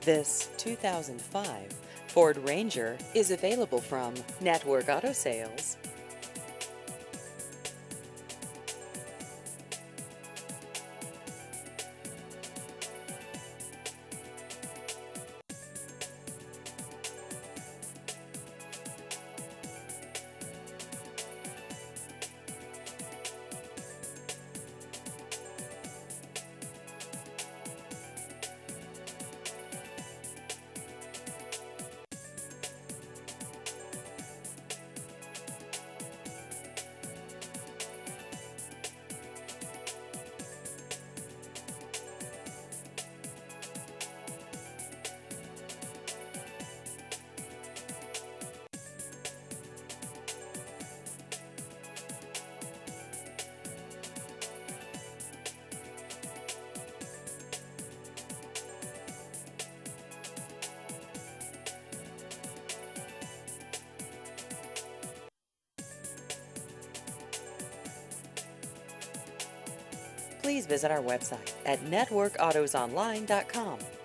This 2005 Ford Ranger is available from Network Auto Sales. Please visit our website at networkautosonline.com.